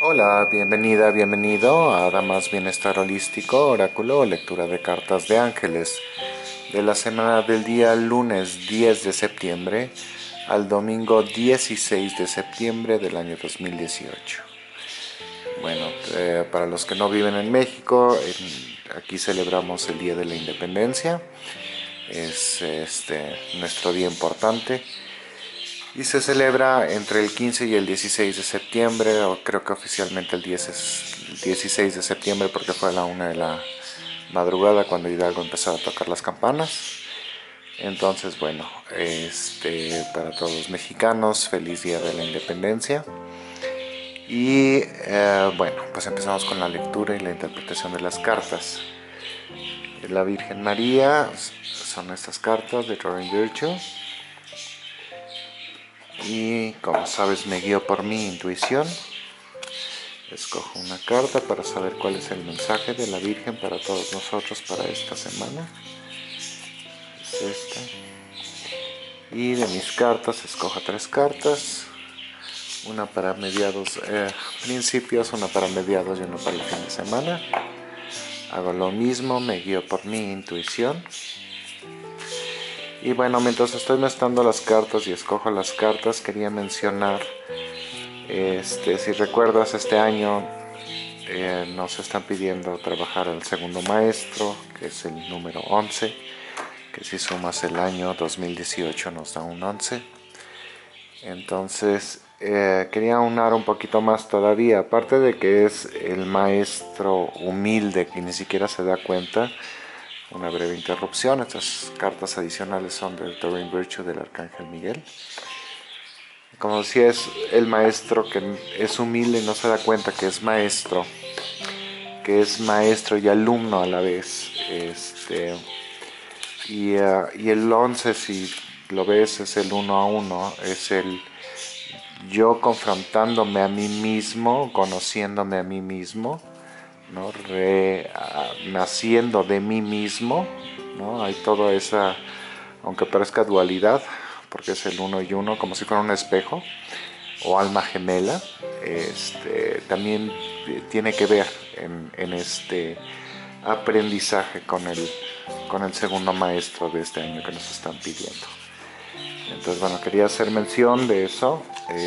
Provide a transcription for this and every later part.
Hola, bienvenida, bienvenido a Damas Bienestar Holístico, Oráculo o Lectura de Cartas de Ángeles de la semana del día lunes 10 de septiembre al domingo 16 de septiembre del año 2018. Bueno, para los que no viven en México, aquí celebramos el Día de la Independencia. Es nuestro día importante. Y se celebra entre el 15 y el 16 de septiembre, o creo que oficialmente el 10 es el 16 de septiembre porque fue a la 1 de la madrugada cuando Hidalgo empezó a tocar las campanas. Entonces, bueno, para todos los mexicanos, feliz Día de la Independencia. Y bueno, pues empezamos con la lectura y la interpretación de las cartas. La Virgen María son estas cartas de Doreen Virtue. Y como sabes, me guío por mi intuición. Escojo una carta para saber cuál es el mensaje de la Virgen para todos nosotros para esta semana. Es esta. Y de mis cartas escojo 3 cartas. Una para mediados, principios, una para mediados y una para el fin de semana. Hago lo mismo, me guío por mi intuición. Y bueno, mientras estoy mezclando las cartas y escojo las cartas, quería mencionar, si recuerdas, este año nos están pidiendo trabajar al segundo maestro, que es el número 11, que si sumas el año 2018 nos da un 11. Entonces quería aunar un poquito más todavía, aparte de que es el maestro humilde que ni siquiera se da cuenta. Una breve interrupción, estas cartas adicionales son del Doreen Virtue del Arcángel Miguel. Como decía, es el maestro que es humilde y no se da cuenta que es maestro y alumno a la vez. Y el 11, si lo ves, es el 1 a 1, es el yo confrontándome a mí mismo, conociéndome a mí mismo, ¿no? Naciendo de mí mismo, ¿no? Hay toda esa, aunque parezca dualidad, porque es el uno y uno, como si fuera un espejo o alma gemela, también tiene que ver en este aprendizaje con el segundo maestro de este año que nos están pidiendo. Entonces, bueno, quería hacer mención de eso,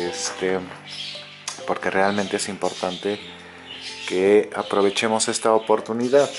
porque realmente es importante que aprovechemos esta oportunidad.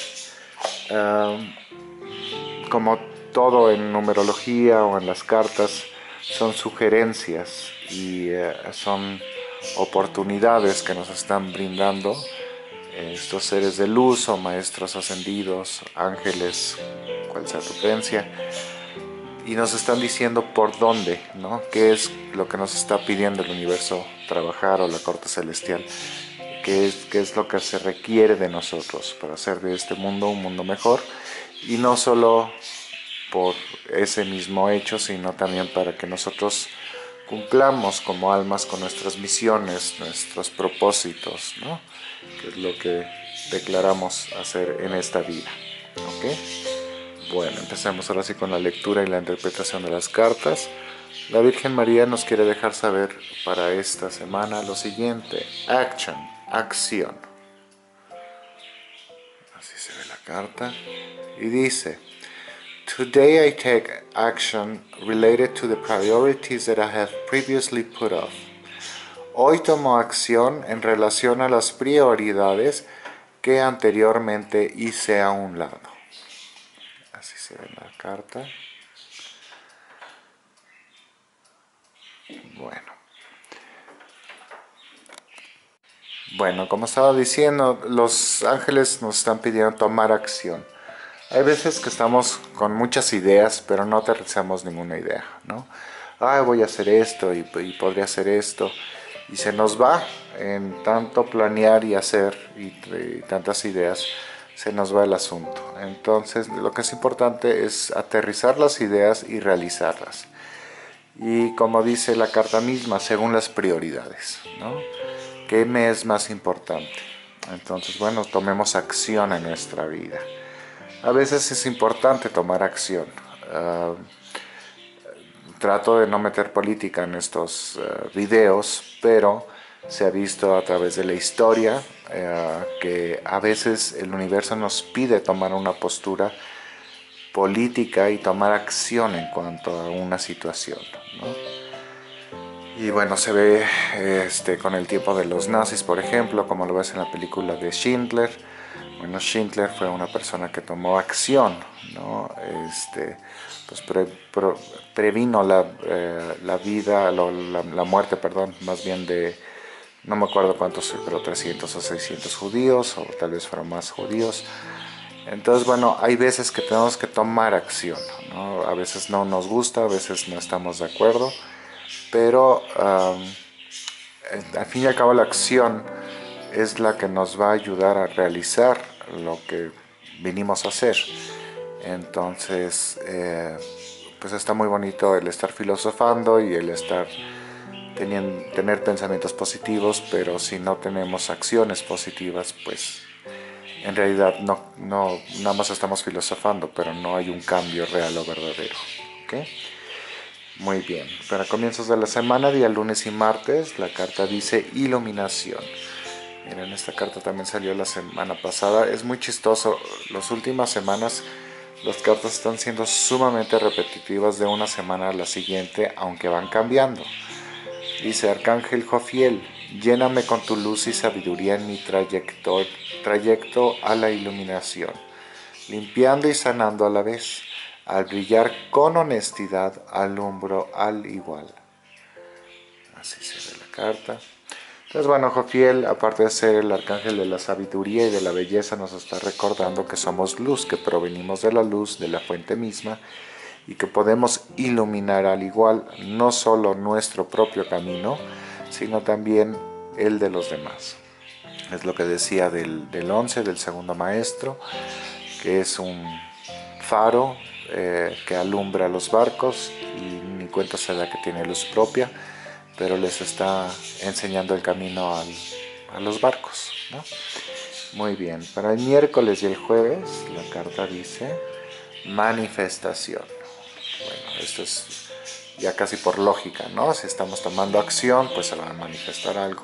Como todo en numerología o en las cartas, son sugerencias y son oportunidades que nos están brindando estos seres de luz o maestros ascendidos, ángeles, cual sea tu creencia, y nos están diciendo por dónde, ¿no? ¿Qué es lo que nos está pidiendo el universo trabajar o la corte celestial? ¿Qué es lo que se requiere de nosotros para hacer de este mundo un mundo mejor? Y no solo por ese mismo hecho, sino también para que nosotros cumplamos como almas con nuestras misiones, nuestros propósitos, ¿no? Que es lo que declaramos hacer en esta vida. ¿Ok? Bueno, empecemos ahora sí con la lectura y la interpretación de las cartas. La Virgen María nos quiere dejar saber para esta semana lo siguiente: action, acción. Así se ve la carta. Y dice: Today I take action related to the priorities that I have previously put off. Hoy tomo acción en relación a las prioridades que anteriormente hice a un lado. Así se ve la carta. Bueno, como estaba diciendo, los ángeles nos están pidiendo tomar acción. Hay veces que estamos con muchas ideas, pero no aterrizamos ninguna idea, ¿no? Voy a hacer esto y podría hacer esto. Y se nos va en tanto planear y hacer y tantas ideas, se nos va el asunto. Entonces, lo que es importante es aterrizar las ideas y realizarlas. Y como dice la carta misma, según las prioridades, ¿no? ¿Qué me es más importante? Entonces, bueno, tomemos acción en nuestra vida. A veces es importante tomar acción. Trato de no meter política en estos videos, pero Se ha visto a través de la historia que a veces el universo nos pide tomar una postura política y tomar acción en cuanto a una situación, ¿no? Y bueno, se ve con el tiempo de los nazis, por ejemplo, como lo ves en la película de Schindler. Bueno, Schindler fue una persona que tomó acción, ¿no? Pues previno la vida, la muerte, perdón, más bien de, no me acuerdo cuántos, pero 300 o 600 judíos, o tal vez fueron más judíos. Entonces, bueno, hay veces que tenemos que tomar acción, ¿no? A veces no nos gusta, a veces no estamos de acuerdo, pero al fin y al cabo la acción es la que nos va a ayudar a realizar lo que vinimos a hacer. Entonces, pues está muy bonito el estar filosofando y el estar tener pensamientos positivos, pero si no tenemos acciones positivas, pues en realidad nada más estamos filosofando, pero no hay un cambio real o verdadero. ¿Okay? Muy bien, para comienzos de la semana, día lunes y martes, la carta dice iluminación. Miren, esta carta también salió la semana pasada. Es muy chistoso, las últimas semanas las cartas están siendo sumamente repetitivas de una semana a la siguiente, aunque van cambiando. Dice Arcángel Jofiel, lléname con tu luz y sabiduría en mi trayecto a la iluminación, limpiando y sanando a la vez. Al brillar con honestidad, alumbro al igual. Así se ve la carta. Entonces, bueno, Jofiel, aparte de ser el arcángel de la sabiduría y de la belleza, nos está recordando que somos luz, que provenimos de la luz, de la fuente misma, y que podemos iluminar al igual no solo nuestro propio camino, sino también el de los demás. Es lo que decía del 11, del segundo maestro, que es un faro que alumbra los barcos y ni cuenta se da que tiene luz propia, pero les está enseñando el camino a los barcos, ¿no? Muy bien, para el miércoles y el jueves la carta dice manifestación. Bueno, esto es ya casi por lógica, ¿no? Si estamos tomando acción, pues se va a manifestar algo.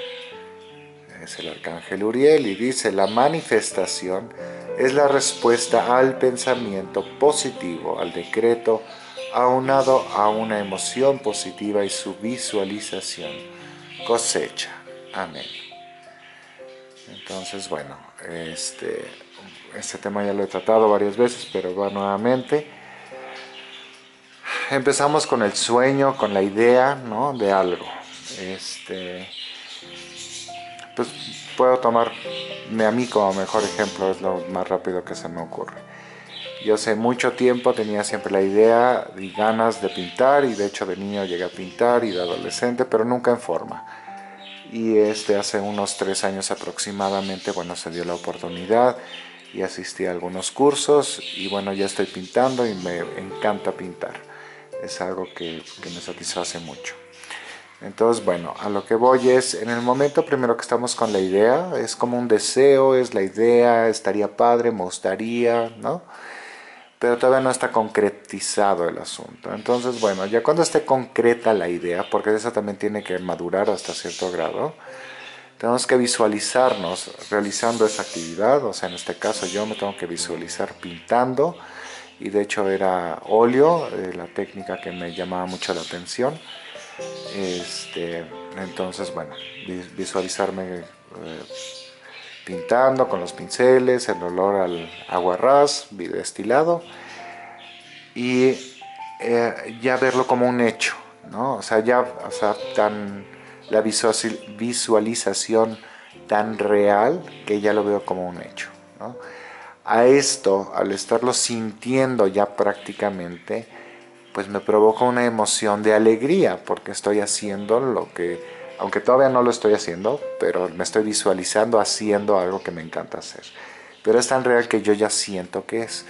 Es el arcángel Uriel y dice, la manifestación es la respuesta al pensamiento positivo, al decreto, aunado a una emoción positiva y su visualización. Cosecha. Amén. Entonces, bueno, este tema ya lo he tratado varias veces, pero va nuevamente. Empezamos con el sueño, con la idea, ¿no?, de algo. Pues puedo tomarme a mí como mejor ejemplo, es lo más rápido que se me ocurre. Yo hace mucho tiempo tenía siempre la idea y ganas de pintar, y de hecho de niño llegué a pintar y de adolescente, pero nunca en forma. Y hace unos 3 años aproximadamente, bueno, se dio la oportunidad y asistí a algunos cursos y bueno, ya estoy pintando y me encanta pintar. Es algo que me satisface mucho. Entonces, bueno, a lo que voy es, en el momento primero que estamos con la idea, es como un deseo, es la idea, estaría padre, me gustaría, ¿no? Pero todavía no está concretizado el asunto. Entonces, bueno, ya cuando esté concreta la idea, porque eso también tiene que madurar hasta cierto grado, tenemos que visualizarnos realizando esa actividad. O sea, en este caso yo me tengo que visualizar pintando, y de hecho era óleo, la técnica que me llamaba mucho la atención. Entonces, bueno, visualizarme pintando con los pinceles, el olor al aguarrás destilado, y ya verlo como un hecho, ¿no? O sea, la visualización tan real que ya lo veo como un hecho, ¿no? A esto, al estarlo sintiendo ya prácticamente, pues me provoca una emoción de alegría, porque estoy haciendo lo que, aunque todavía no lo estoy haciendo, pero me estoy visualizando haciendo algo que me encanta hacer. Pero es tan real que yo ya siento que es.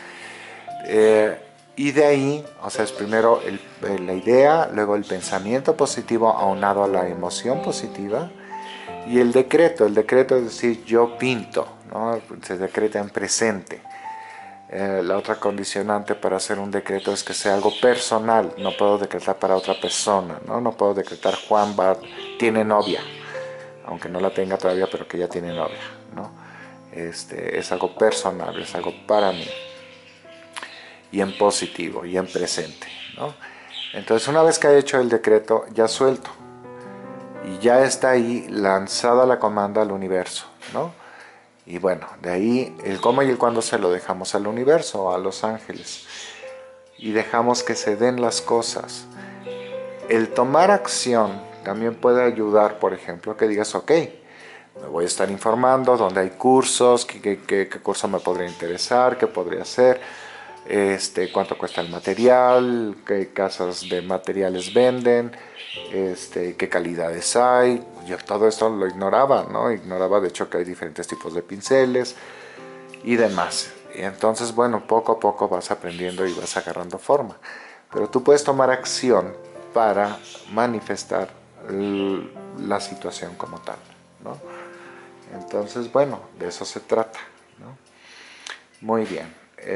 Y de ahí, o sea, es primero la idea, luego el pensamiento positivo aunado a la emoción positiva, y el decreto es decir, yo pinto, ¿no? Se decreta en presente. La otra condicionante para hacer un decreto es que sea algo personal. No puedo decretar para otra persona, ¿no? No puedo decretar Juan tiene novia. aunque no la tenga todavía, pero que ya tiene novia, ¿no? Es algo personal, es algo para mí, y en positivo, y en presente, ¿no? Entonces, una vez que ha hecho el decreto, ya suelto, y ya está ahí lanzada la comanda al universo, ¿no? Y bueno, de ahí el cómo y el cuándo se lo dejamos al universo, a los ángeles, y dejamos que se den las cosas. El tomar acción también puede ayudar, por ejemplo, que digas, ok, me voy a estar informando dónde hay cursos, qué curso me podría interesar, qué podría hacer, cuánto cuesta el material, qué casas de materiales venden, qué calidades hay. Yo todo esto lo ignoraba, ¿no? Ignoraba de hecho que hay diferentes tipos de pinceles y demás. Y entonces, bueno, poco a poco vas aprendiendo y vas agarrando forma. Pero tú puedes tomar acción para manifestar la situación como tal, ¿no? Entonces, bueno, de eso se trata, ¿no? Muy bien.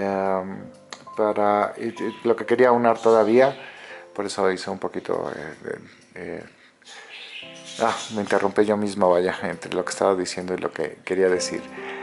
Lo que quería aunar todavía, por eso hice un poquito... me interrumpí yo mismo, vaya, entre lo que estaba diciendo y lo que quería decir.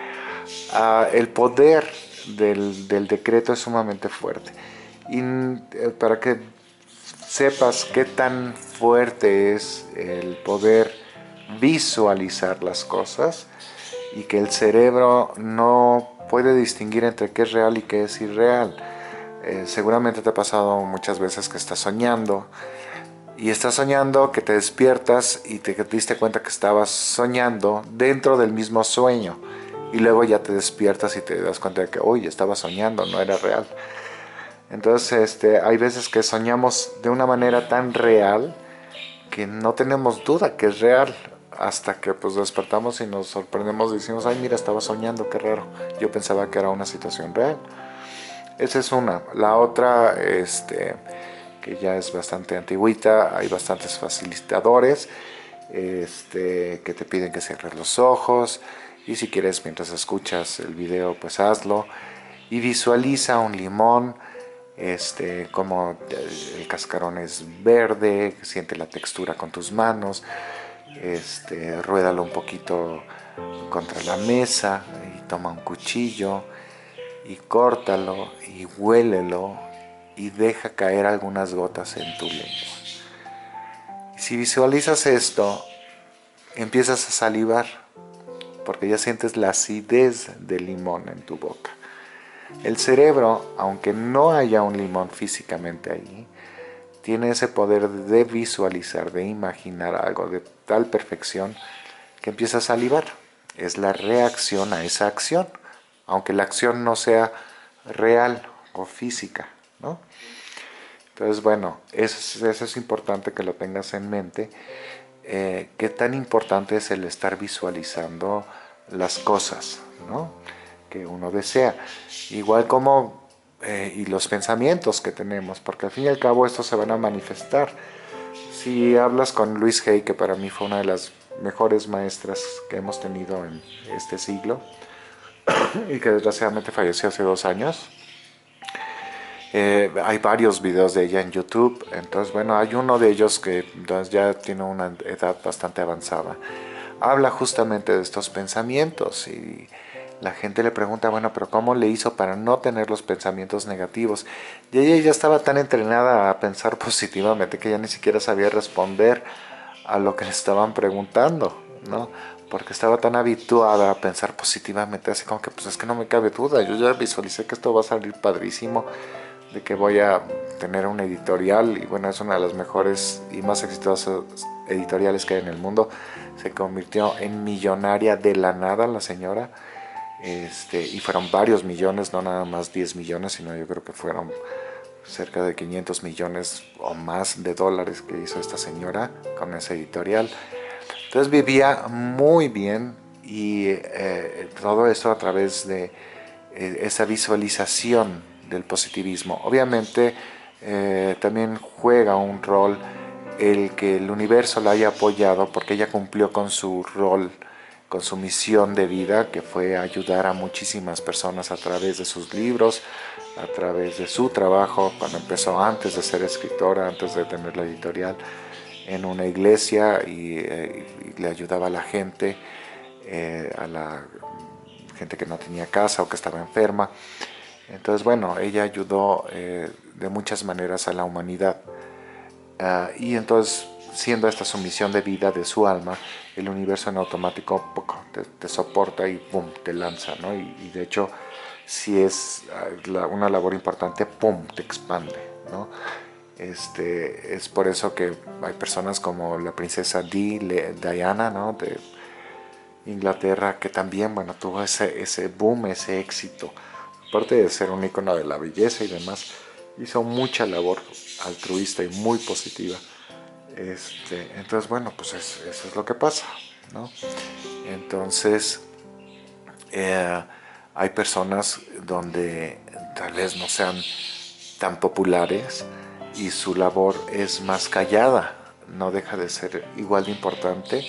El poder del decreto es sumamente fuerte. Y para que sepas qué tan fuerte es el poder visualizar las cosas y que el cerebro no puede distinguir entre qué es real y qué es irreal. Seguramente te ha pasado muchas veces que estás soñando y estás soñando que te despiertas y te diste cuenta que estabas soñando dentro del mismo sueño y luego ya te despiertas y te das cuenta de que hoy estaba soñando, no era real. Entonces hay veces que soñamos de una manera tan real que no tenemos duda que es real hasta que pues despertamos y nos sorprendemos y decimos, ay mira, estaba soñando, qué raro, yo pensaba que era una situación real. Esa es una. La otra, que ya es bastante antigüita, hay bastantes facilitadores que te piden que cierres los ojos y si quieres mientras escuchas el video pues hazlo y visualiza un limón, como el cascarón es verde, siente la textura con tus manos, ruédalo un poquito contra la mesa y toma un cuchillo y córtalo y huélelo y deja caer algunas gotas en tu lengua. Y si visualizas esto, empiezas a salivar porque ya sientes la acidez del limón en tu boca. El cerebro, aunque no haya un limón físicamente ahí, tiene ese poder de visualizar, de imaginar algo de tal perfección que empieza a salivar. Es la reacción a esa acción, aunque la acción no sea real o física, ¿no? Entonces, bueno, eso es importante que lo tengas en mente. Qué tan importante es el estar visualizando las cosas, ¿no? Que uno desea. Igual como y los pensamientos que tenemos, porque al fin y al cabo estos se van a manifestar. Si hablas con Louise Hay, que para mí fue una de las mejores maestras que hemos tenido en este siglo y que desgraciadamente falleció hace 2 años, hay varios videos de ella en YouTube. Entonces, bueno, hay uno de ellos que ya tiene una edad bastante avanzada. Habla justamente de estos pensamientos y la gente le pregunta, bueno, pero ¿cómo le hizo para no tener los pensamientos negativos? Y ella ya estaba tan entrenada a pensar positivamente que ya ni siquiera sabía responder a lo que le estaban preguntando, ¿no? Porque estaba tan habituada a pensar positivamente, así como que pues es que no me cabe duda, yo ya visualicé que esto va a salir padrísimo, de que voy a tener un editorial y bueno, es una de las mejores y más exitosas editoriales que hay en el mundo. Se convirtió en millonaria de la nada la señora, y fueron varios millones, no nada más 10 millones, sino yo creo que fueron cerca de 500 millones o más de dólares que hizo esta señora con ese editorial. Entonces vivía muy bien y todo eso a través de esa visualización del positivismo. Obviamente también juega un rol el que el universo la haya apoyado porque ella cumplió con su rol, con su misión de vida, que fue ayudar a muchísimas personas a través de sus libros, a través de su trabajo, cuando empezó antes de ser escritora, antes de tener la editorial. en una iglesia y le ayudaba a la gente que no tenía casa o que estaba enferma. Entonces, bueno, ella ayudó de muchas maneras a la humanidad. Y entonces, siendo esta su misión de vida de su alma, el universo en automático te soporta y ¡pum!, te lanza, ¿no? Y de hecho, si es una labor importante, ¡pum!, te expande, ¿no? Es por eso que hay personas como la princesa Diana, ¿no?, de Inglaterra, que también, bueno, tuvo ese boom, ese éxito. Aparte de ser un icono de la belleza y demás, hizo mucha labor altruista y muy positiva. Entonces, bueno, pues eso es lo que pasa, ¿no? Entonces, eh, hay personas donde tal vez no sean tan populares y su labor es más callada, no deja de ser igual de importante,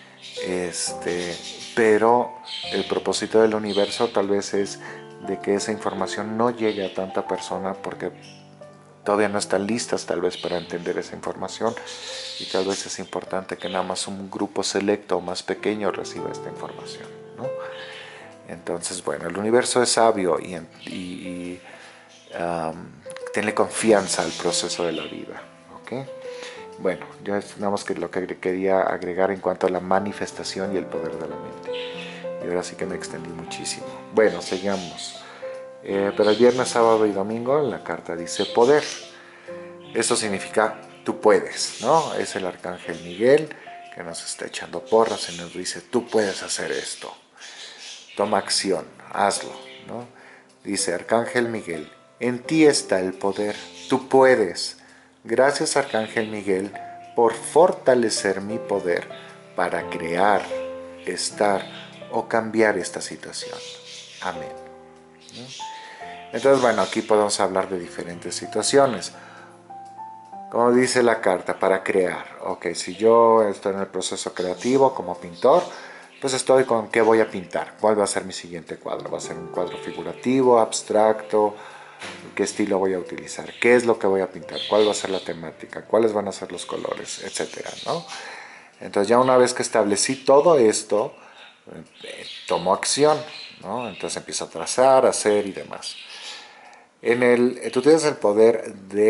pero el propósito del universo tal vez es de que esa información no llegue a tanta persona porque todavía no están listas tal vez para entender esa información, y tal vez es importante que nada más un grupo selecto o más pequeño reciba esta información, ¿no? Entonces, bueno, el universo es sabio y tenle confianza al proceso de la vida, ¿ok? Bueno, ya es nada más que lo que quería agregar en cuanto a la manifestación y el poder de la mente. Y ahora sí que me extendí muchísimo. Bueno, seguimos. Pero el viernes, sábado y domingo la carta dice poder. Esto significa tú puedes, ¿no? Es el arcángel Miguel que nos está echando porras y nos dice tú puedes hacer esto. Toma acción, hazlo, ¿no? Dice arcángel Miguel, en ti está el poder, tú puedes. Gracias arcángel Miguel por fortalecer mi poder para crear, estar o cambiar esta situación. Amén, ¿no? Entonces, bueno, aquí podemos hablar de diferentes situaciones. Como dice la carta, para crear. Ok, si yo estoy en el proceso creativo como pintor, pues estoy con qué voy a pintar. ¿Cuál va a ser mi siguiente cuadro? ¿Va a ser un cuadro figurativo, abstracto? ¿Qué estilo voy a utilizar? ¿Qué es lo que voy a pintar? ¿Cuál va a ser la temática? ¿Cuáles van a ser los colores? Etcétera, ¿no? Entonces ya una vez que establecí todo esto, tomo acción, ¿no? Entonces empiezo a trazar, a hacer y demás. Tú tienes el poder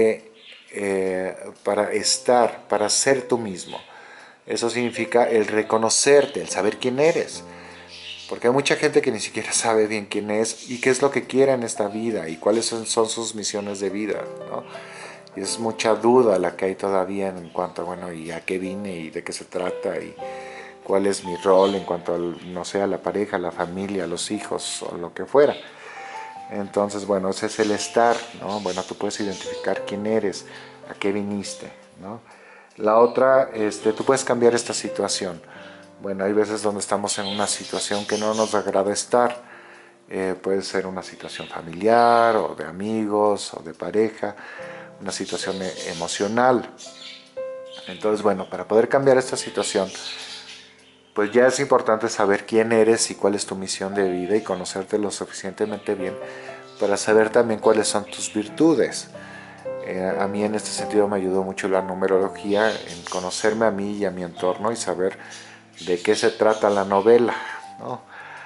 para estar, para ser tú mismo. Eso significa el reconocerte, el saber quién eres. Porque hay mucha gente que ni siquiera sabe bien quién es y qué es lo que quiere en esta vida y cuáles son sus misiones de vida, ¿no? Y es mucha duda la que hay todavía en cuanto a, bueno, y a qué vine y de qué se trata y cuál es mi rol en cuanto a, no sé, a la pareja, a la familia, a los hijos o lo que fuera. Entonces, bueno, ese es el estar, ¿no? Bueno, tú puedes identificar quién eres, a qué viniste, ¿no? La otra, tú puedes cambiar esta situación. Bueno, hay veces donde estamos en una situación que no nos agrada estar. Puede ser una situación familiar o de amigos o de pareja, una situación emocional. Entonces, bueno, para poder cambiar esta situación, pues ya es importante saber quién eres y cuál es tu misión de vida y conocerte lo suficientemente bien para saber también cuáles son tus virtudes. A mí en este sentido me ayudó mucho la numerología en conocerme a mí y a mi entorno y saber de qué se trata la novela, ¿no?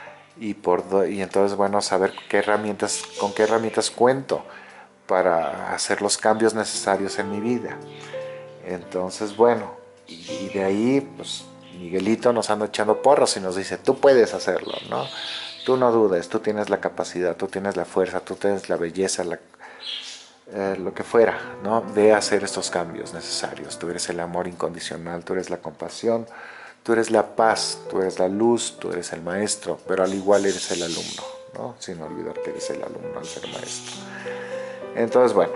Y entonces, bueno, saber con qué herramientas cuento para hacer los cambios necesarios en mi vida. Entonces, bueno, y de ahí, pues Miguelito nos anda echando porros y nos dice, tú puedes hacerlo, ¿no? Tú no dudes, tú tienes la capacidad, tú tienes la fuerza, tú tienes la belleza, lo que fuera, ¿no? De hacer estos cambios necesarios. Tú eres el amor incondicional, tú eres la compasión, tú eres la paz, tú eres la luz, tú eres el maestro, pero al igual eres el alumno, ¿no? Sin olvidar que eres el alumno al ser maestro. Entonces, bueno,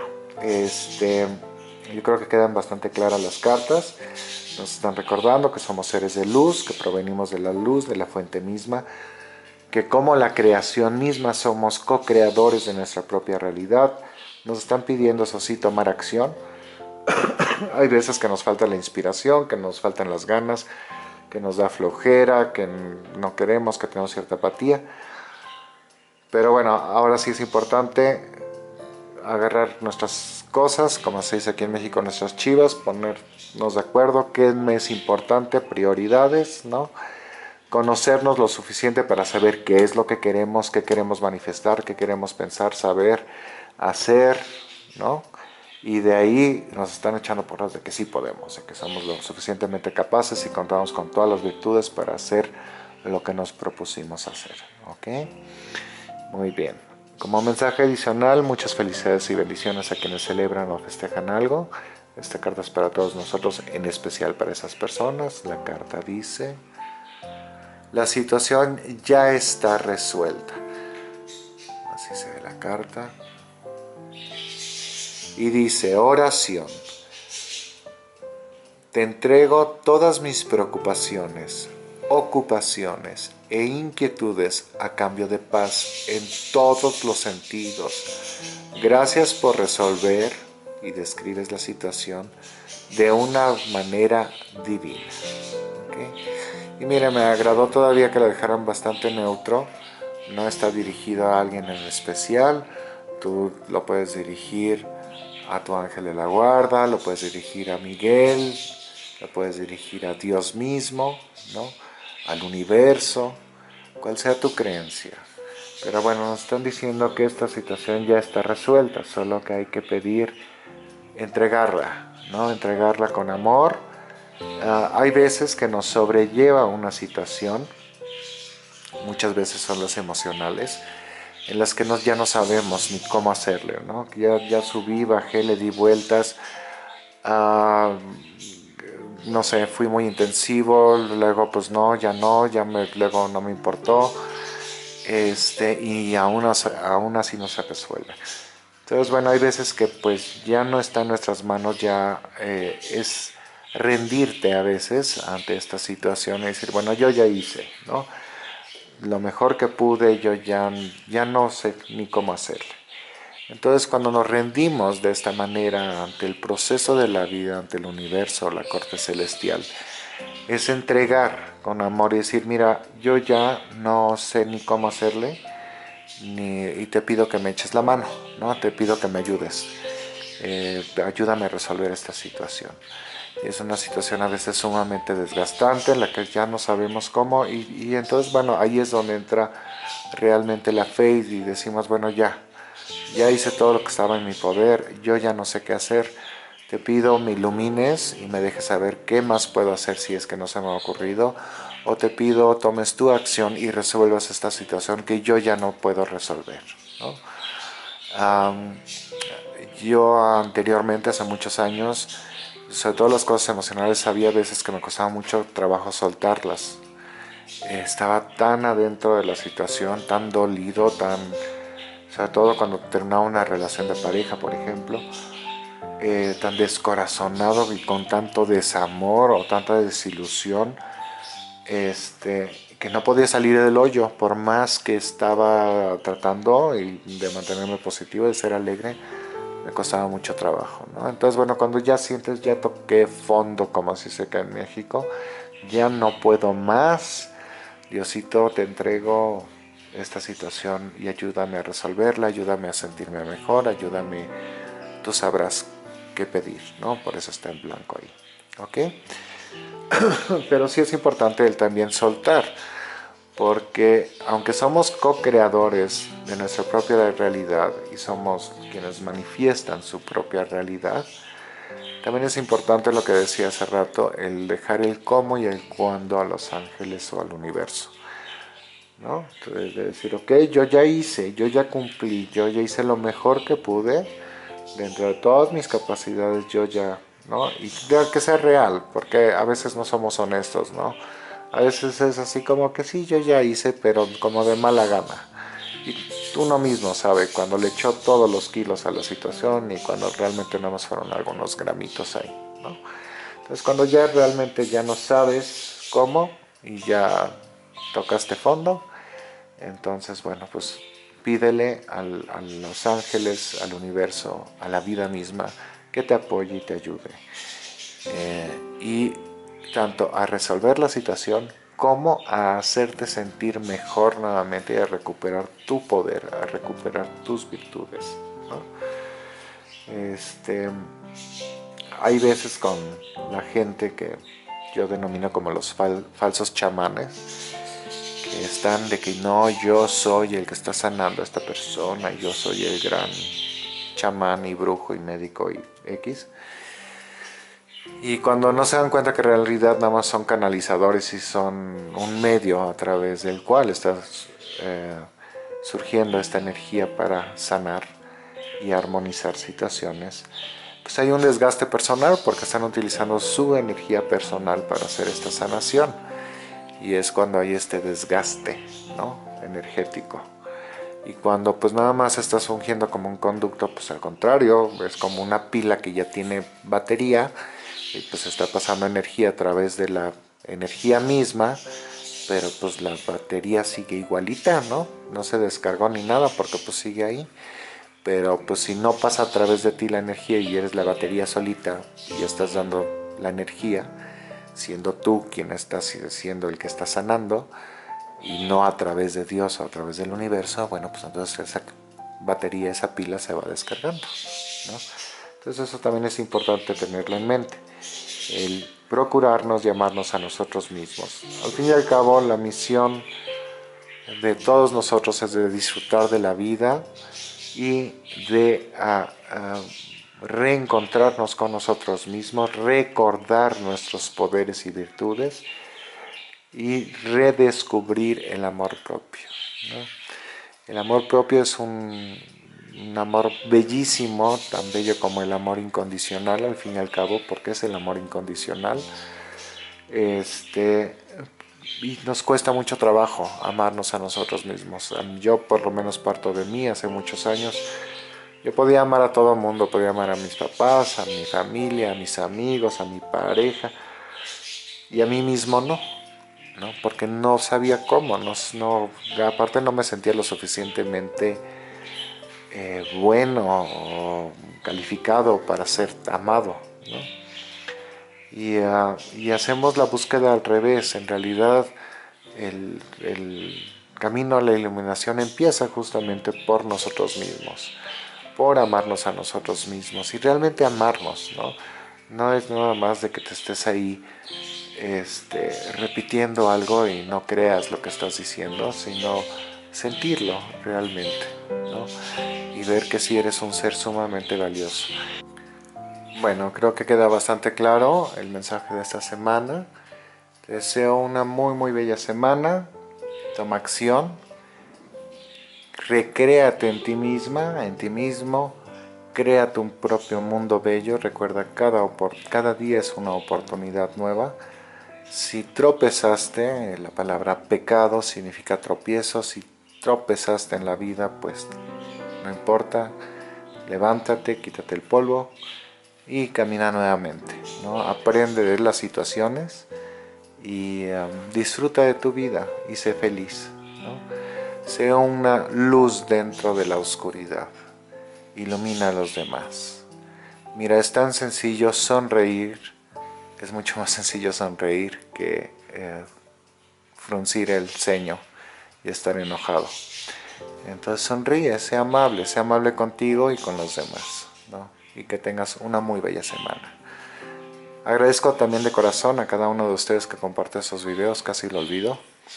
yo creo que quedan bastante claras las cartas. Nos están recordando que somos seres de luz, que provenimos de la luz, de la fuente misma, que como la creación misma somos co-creadores de nuestra propia realidad. Nos están pidiendo, eso sí, tomar acción. Hay veces que nos falta la inspiración, que nos faltan las ganas, que nos da flojera, que no queremos, que tenemos cierta apatía. Pero bueno, ahora sí es importante agarrar nuestras cosas, como se dice aquí en México, nuestras chivas, ponernos de acuerdo qué me es importante, prioridades, ¿no? Conocernos lo suficiente para saber qué es lo que qué queremos manifestar, qué queremos pensar, saber, hacer, ¿no? Y de ahí nos están echando porras de que sí podemos, de que somos lo suficientemente capaces y contamos con todas las virtudes para hacer lo que nos propusimos hacer, ¿ok? Muy bien. Como mensaje adicional, muchas felicidades y bendiciones a quienes celebran o festejan algo. Esta carta es para todos nosotros, en especial para esas personas. La carta dice: la situación ya está resuelta. Así se ve la carta. Y dice: oración. Te entrego todas mis preocupaciones, ocupaciones e inquietudes a cambio de paz en todos los sentidos. Gracias por resolver, y describes la situación de una manera divina. ¿Okay? Y mira, me agradó todavía que la dejaran bastante neutro. No está dirigido a alguien en especial. Tú lo puedes dirigir a tu ángel de la guarda, lo puedes dirigir a Miguel, lo puedes dirigir a Dios mismo, ¿no? Al universo, cual sea tu creencia. Pero bueno, nos están diciendo que esta situación ya está resuelta, solo que hay que pedir entregarla, ¿no? Entregarla con amor. Hay veces que nos sobrelleva una situación, muchas veces son las emocionales, en las que ya no sabemos ni cómo hacerle, ¿no? Ya subí, bajé, le di vueltas, no sé, fui muy intensivo, luego pues no, luego no me importó, y aún así no se resuelve. Entonces, bueno, hay veces que pues ya no está en nuestras manos, ya es rendirte a veces ante esta situación y decir, bueno, yo ya hice, ¿no? Lo mejor que pude, yo ya no sé ni cómo hacerle. Entonces, cuando nos rendimos de esta manera ante el proceso de la vida, ante el universo, la corte celestial, es entregar con amor y decir, mira, yo ya no sé ni cómo hacerle, y te pido que me eches la mano, ¿no? Te pido que me ayudes. Ayúdame a resolver esta situación. Y es una situación a veces sumamente desgastante en la que ya no sabemos cómo, y entonces, bueno, ahí es donde entra realmente la fe y decimos, bueno, ya hice todo lo que estaba en mi poder, yo ya no sé qué hacer. Te pido me ilumines y me dejes saber qué más puedo hacer si es que no se me ha ocurrido, o te pido tomes tu acción y resuelvas esta situación que yo ya no puedo resolver, ¿no? Yo anteriormente, hace muchos años, sobre todo las cosas emocionales, había veces que me costaba mucho trabajo soltarlas. Estaba tan adentro de la situación, tan dolido, sobre todo cuando terminaba una relación de pareja, por ejemplo, tan descorazonado y con tanto desamor o tanta desilusión, que no podía salir del hoyo, por más que estaba tratando de mantenerme positivo, de ser alegre, me costaba mucho trabajo, ¿no? Entonces, bueno, cuando ya sientes, ya toqué fondo, como se dice acá en México, ya no puedo más, Diosito, te entrego esta situación y ayúdame a resolverla, ayúdame a sentirme mejor, ayúdame, tú sabrás qué pedir, ¿no? Por eso está en blanco ahí, ¿ok? Pero sí es importante el también soltar, porque aunque somos co-creadores de nuestra propia realidad y somos quienes manifiestan su propia realidad, también es importante lo que decía hace rato, el dejar el cómo y el cuándo a los ángeles o al universo, ¿no? Entonces de decir, ok, yo ya hice, yo ya cumplí, yo ya hice lo mejor que pude, dentro de todas mis capacidades yo ya, ¿no? Y que sea real, porque a veces no somos honestos, ¿no? A veces es así como que sí, yo ya hice, pero como de mala gana. Y uno mismo sabe cuando le echó todos los kilos a la situación y cuando realmente nada más fueron algunos gramitos ahí, ¿no? Entonces cuando ya realmente ya no sabes cómo y ya tocaste fondo, entonces bueno, pues pídele a los ángeles, al universo, a la vida misma, que te apoye y te ayude. Y tanto a resolver la situación como a hacerte sentir mejor nuevamente y a recuperar tu poder, a recuperar tus virtudes, ¿no? Hay veces con la gente que yo denomino como los falsos chamanes, que están de que no, yo soy el que está sanando a esta persona, yo soy el gran chamán y brujo y médico y X. Y cuando no se dan cuenta que en realidad nada más son canalizadores y son un medio a través del cual está surgiendo esta energía para sanar y armonizar situaciones, pues hay un desgaste personal porque están utilizando su energía personal para hacer esta sanación. Y es cuando hay este desgaste, ¿no?, energético. Y cuando pues nada más estás fungiendo como un conducto, pues al contrario, es como una pila que ya tiene batería y pues está pasando energía a través de la energía misma, pero pues la batería sigue igualita, ¿no? No se descargó ni nada porque pues sigue ahí. Pero pues si no pasa a través de ti la energía y eres la batería solita y estás dando la energía, siendo tú quien estás siendo el que está sanando, y no a través de Dios o a través del universo, bueno, pues entonces esa batería, esa pila se va descargando, ¿no? Entonces eso también es importante tenerlo en mente, el procurarnos llamarnos a nosotros mismos. Al fin y al cabo, la misión de todos nosotros es de disfrutar de la vida y de reencontrarnos con nosotros mismos, recordar nuestros poderes y virtudes y redescubrir el amor propio, ¿no? El amor propio es un amor bellísimo, tan bello como el amor incondicional, al fin y al cabo, porque es el amor incondicional. Y nos cuesta mucho trabajo amarnos a nosotros mismos. Yo por lo menos parto de mí hace muchos años. Yo podía amar a todo el mundo, podía amar a mis papás, a mi familia, a mis amigos, a mi pareja, y a mí mismo no, porque no sabía cómo, aparte no me sentía lo suficientemente bueno o calificado para ser amado, ¿no? Y hacemos la búsqueda al revés. En realidad el camino a la iluminación empieza justamente por nosotros mismos, por amarnos a nosotros mismos y realmente amarnos, ¿no? No es nada más de que te estés ahí repitiendo algo y no creas lo que estás diciendo, sino sentirlo realmente, ¿no? Y ver que sí eres un ser sumamente valioso. Bueno, creo que queda bastante claro el mensaje de esta semana. Te deseo una muy muy bella semana. Toma acción. Recréate en ti misma, en ti mismo. Crea tu propio mundo bello. Recuerda, cada día es una oportunidad nueva. Si tropezaste, la palabra pecado significa tropiezo. Si tropezaste en la vida, pues no importa. Levántate, quítate el polvo y camina nuevamente, ¿no? Aprende de las situaciones y disfruta de tu vida y sé feliz, ¿no? Sea una luz dentro de la oscuridad. Ilumina a los demás. Mira, es tan sencillo sonreír. Es mucho más sencillo sonreír que fruncir el ceño y estar enojado. Entonces sonríe, sea amable contigo y con los demás, ¿no? Y que tengas una muy bella semana. Agradezco también de corazón a cada uno de ustedes que comparte esos videos, casi lo olvido.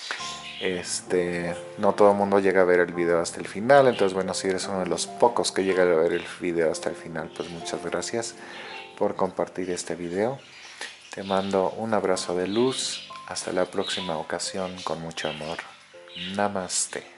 No todo el mundo llega a ver el video hasta el final, entonces bueno, si eres uno de los pocos que llega a ver el video hasta el final, pues muchas gracias por compartir este video. Te mando un abrazo de luz, hasta la próxima ocasión con mucho amor. Namaste.